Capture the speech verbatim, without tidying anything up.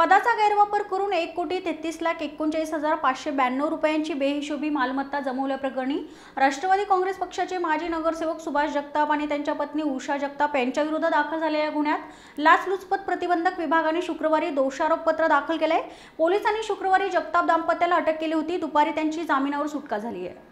पदाचा गैरवापर करून एक कोटी तेहतीस लाख एकोणचाळीस हजार पाचशे ब्याण्णव रुपयांची बेहिशोबी मालमत्ता जमवल्याप्रकरणी राष्ट्रवादी काँग्रेस पक्षाचे माजी नगरसेवक सुभाष जगताप आणि त्यांच्या पत्नी उषा जगताप यांच्याविरुद्ध दाखल झालेल्या गुन्ह्यात लाचलुचपत प्रतिबंधक विभागाने शुक्रवारी दोषारोपपत्र दाखल केले. पोलिसांनी शुक्रवारी जगताप दाम्पत्याला अटक केली होती. दुपारी त्यांची जामिनावर सुटका झाली आहे.